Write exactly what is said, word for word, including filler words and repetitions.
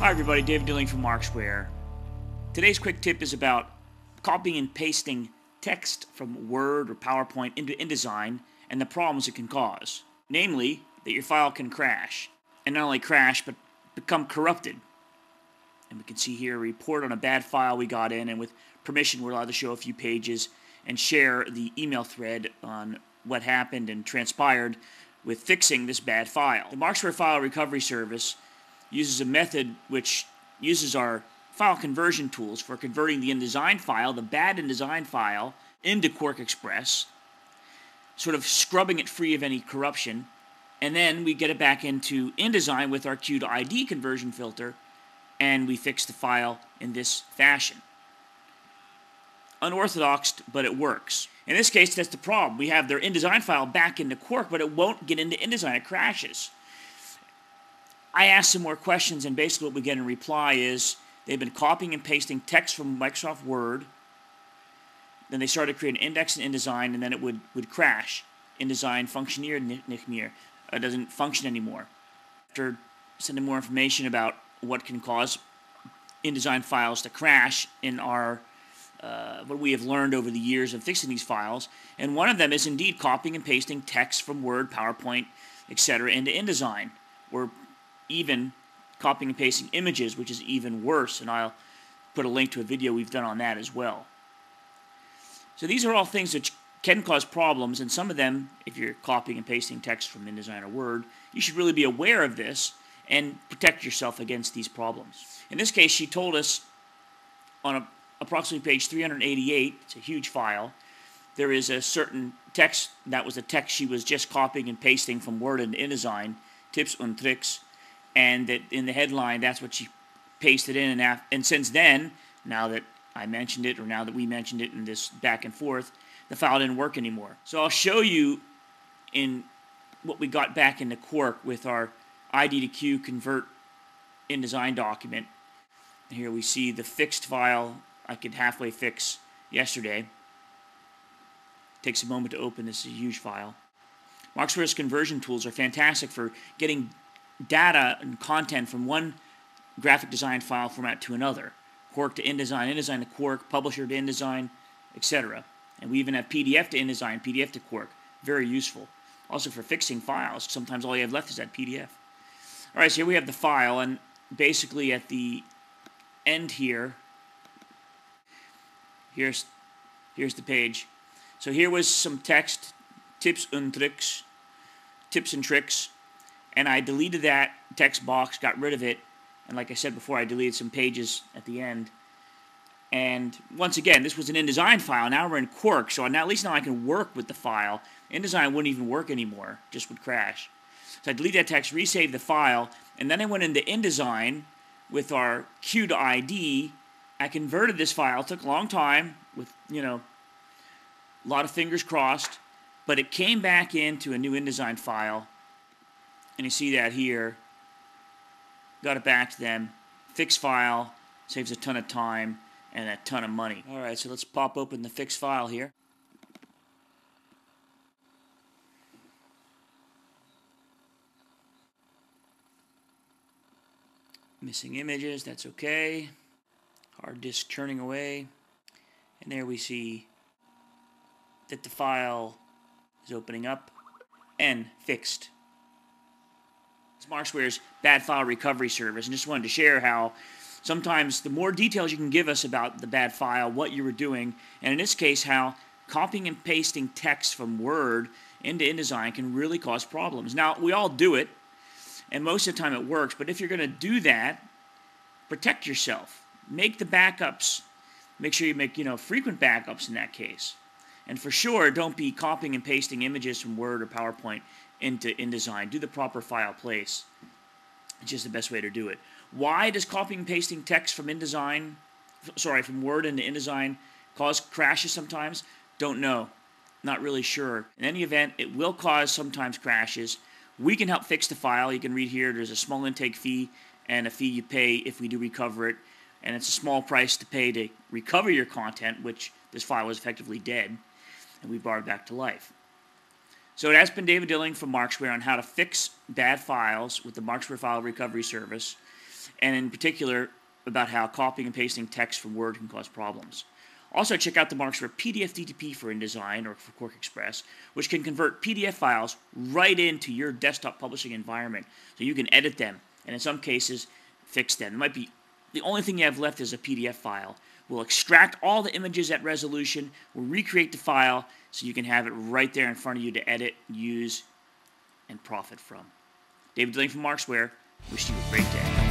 Hi everybody, David Dilling from Markzware. Today's quick tip is about copying and pasting text from Word or PowerPoint into InDesign and the problems it can cause. Namely, that your file can crash. And not only crash, but become corrupted. And we can see here a report on a bad file we got in, and with permission we're allowed to show a few pages and share the email thread on what happened and transpired with fixing this bad file. The Markzware File Recovery Service uses a method which uses our file conversion tools for converting the InDesign file, the bad InDesign file, into QuarkXPress, sort of scrubbing it free of any corruption, and then we get it back into InDesign with our Q to I D conversion filter, and we fix the file in this fashion. Unorthodox, but it works. In this case, that's the problem. We have their InDesign file back into Quark, but it won't get into InDesign. It crashes. I asked some more questions, and basically what we get in reply is they've been copying and pasting text from Microsoft Word. Then they started creating an index in InDesign, and then it would, would crash. InDesign functioniert nicht mehr. It doesn't function anymore. After sending more information about what can cause InDesign files to crash in our uh, what we have learned over the years of fixing these files, and one of them is indeed copying and pasting text from Word, PowerPoint, et cetera into InDesign. We're even copying and pasting images, which is even worse, and I'll put a link to a video we've done on that as well. So these are all things which can cause problems, and some of them, if you're copying and pasting text from InDesign or Word, you should really be aware of this and protect yourself against these problems. In this case, she told us on a, approximately page three hundred eighty-eight, it's a huge file, there is a certain text, that was the text she was just copying and pasting from Word into InDesign, tips und tricks, and that in the headline, that's what she pasted in. And, and since then, now that I mentioned it, or now that we mentioned it in this back and forth, the file didn't work anymore. So I'll show you in what we got back into Quark with our I D to Q convert InDesign document. Here we see the fixed file I could halfway fix yesterday. Takes a moment to open. This is a huge file. Markzware's conversion tools are fantastic for getting data and content from one graphic design file format to another. Quark to InDesign, InDesign to Quark, Publisher to InDesign, et cetera. And we even have P D F to InDesign, P D F to Quark. Very useful. Also for fixing files. Sometimes all you have left is that P D F. Alright, so here we have the file, and basically at the end here, here's, here's the page. So here was some text, tips und tricks, tips and tricks, and I deleted that text box, got rid of it, and like I said before, I deleted some pages at the end. And once again, this was an InDesign file. Now we're in Quark, so now, at least now I can work with the file. InDesign wouldn't even work anymore, just would crash. So I deleted that text, resaved the file, and then I went into InDesign with our Q to I D. I converted this file. It took a long time with, you know, a lot of fingers crossed, but it came back into a new InDesign file. And you see that here. Got it back to them. Fix file. Saves a ton of time and a ton of money. Alright, so let's pop open the fix file here. Missing images, that's okay. Hard disk churning away. And there we see that the file is opening up and fixed. It's Markzware's Bad File Recovery Service, and just wanted to share how sometimes the more details you can give us about the bad file, what you were doing, and in this case how copying and pasting text from Word into InDesign can really cause problems. Now, we all do it, and most of the time it works, but if you're going to do that, protect yourself. Make the backups. Make sure you make, you know, frequent backups in that case. And for sure, don't be copying and pasting images from Word or PowerPoint into InDesign. Do the proper file place. It's just the best way to do it. Why does copying and pasting text from InDesign, sorry, from Word into InDesign cause crashes sometimes? Don't know. Not really sure. In any event, it will cause sometimes crashes. We can help fix the file. You can read here, there's a small intake fee and a fee you pay if we do recover it. And it's a small price to pay to recover your content, which this file was effectively dead, and we brought it back to life. So it has been David Dilling from Markzware on how to fix bad files with the Markzware File Recovery Service. and in particular about how copying and pasting text from Word can cause problems. Also, check out the Markzware P D F D T P for InDesign or for QuarkXPress, which can convert P D F files right into your desktop publishing environment, so you can edit them, and in some cases, fix them. It might be the only thing you have left is a P D F file. We'll extract all the images at resolution, we'll recreate the file, so you can have it right there in front of you to edit, use, and profit from. David Delaney from Markzware. Wish you a great day.